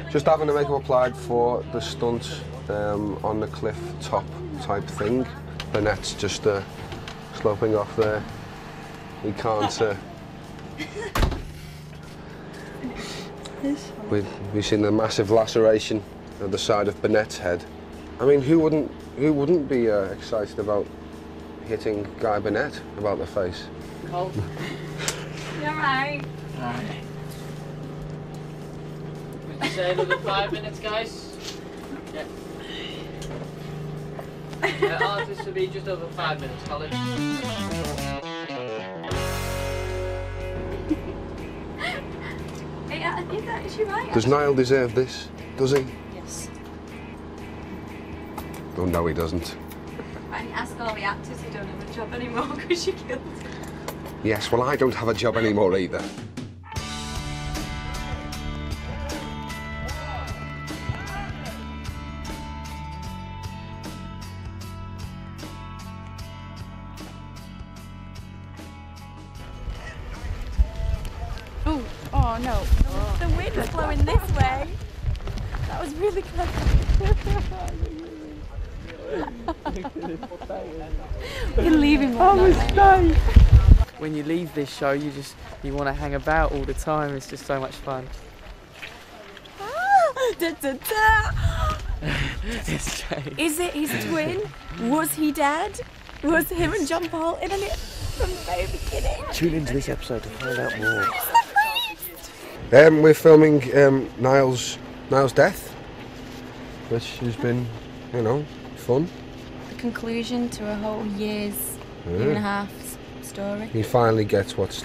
Just having to make him applied for the stunt on the cliff top type thing. The net's just sloping off there. We can't. We've seen the massive laceration at the side of Bennett's head. I mean, who wouldn't be excited about hitting Guy Bennett about the face? Cole. You're right. Alright. Would you say another 5 minutes, guys? Yeah. Artist to be just over 5 minutes, Carley. I think that is right. Does Niall deserve this? Does he? Yes. Oh no, he doesn't. I ask all the actors who don't have a job anymore because you killed him. Yes, well, I don't have a job anymore either. Oh no, the wind was blowing this way. That was really clever. You're leaving one night. When you leave this show, you want to hang about all the time. It's just so much fun. Da, da, da. It's Jake. Is it his twin? Was he dead? Was him and John Paul in it from the very beginning? Tune into this episode to find out more. We're filming Niall's death, which has been, you know, fun. The conclusion to a whole year and a half story. He finally gets what's.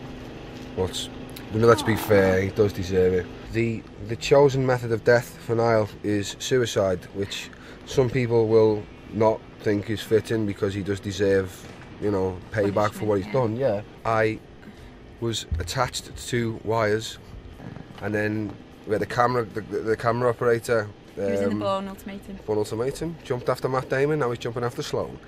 Let's be fair, he does deserve it. The chosen method of death for Niall is suicide, which some people will not think is fitting because he does deserve, you know, payback for what he's done. Yeah. I was attached to wires, and then we had the camera operator. He was in the Bourne Ultimatum. Bourne Ultimatum. Jumped after Matt Damon, now he's jumping after Sloane.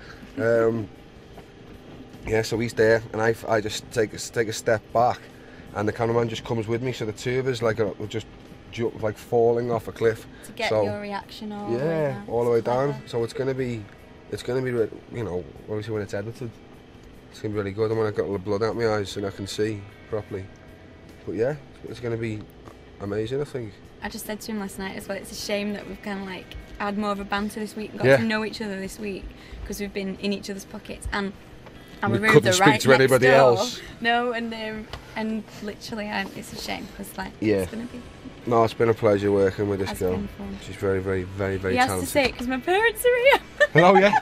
Yeah, so he's there, and I just take a step back, and the cameraman just comes with me, so the two of us are just falling off a cliff. To get your reaction all the way down. Yeah, all the way down. So it's gonna be, you know, obviously when it's edited, it's gonna be really good. And when I've got all the blood out my eyes and I can see properly. But yeah, it's gonna be amazing, I think. I just said to him last night as well, it's a shame that we've kind of like had more of a banter this week and got to know each other this week, because we've been in each other's pockets, and we couldn't speak to anybody else. No, and literally, it's a shame because it's gonna be. No, it's been a pleasure working with this girl. Been fun. She's very, very, very, very talented. talented. To say it because my parents are here. Oh yeah.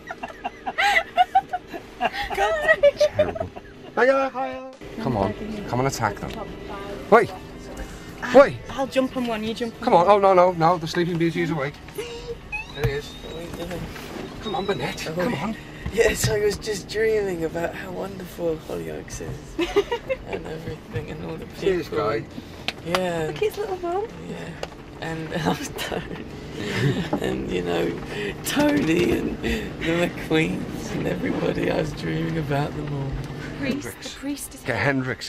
Terrible. Hiya. Come on, attack them. Wait. Wait. I'll jump on one. You jump on Come on. Oh no. The Sleeping Beauty is awake. There he is. Come on, Bennett. Come on. Yes, I was just dreaming about how wonderful Hollyoaks is and everything and all the people. Cheers, Guy. Yeah. Look at his little bum. Yeah. And I was Tony. And you know, Tony and the McQueens and everybody. I was dreaming about them all. The priest is Get Hendriks.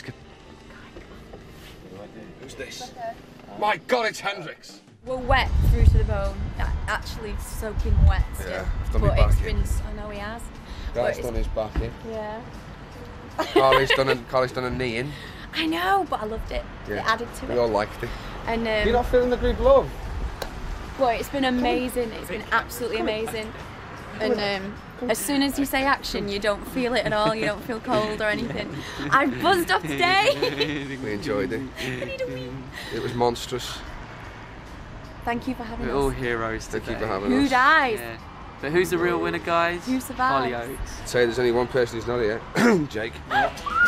Who's this? My God, it's Hendriks. We're wet through to the bone. Actually soaking wet still. Yeah, I've done my but back it's in. rinsed. I know he has. Guy's done his back in. Yeah. Carley's done a knee in. I know, but I loved it. Yeah. It added to it. We all liked it. And You're not feeling the group love? boy, it's been amazing. It's been absolutely amazing. And as soon as you say action, you don't feel it at all. You don't feel cold or anything. I buzzed off today. We enjoyed it. I need a wee. It was monstrous. Thank you for having We're us. all heroes today. Thank you for having Who us. dies? Yeah. But who's the real winner, guys? Who survives? Hollyoaks. Say there's only one person who's not here. Jake.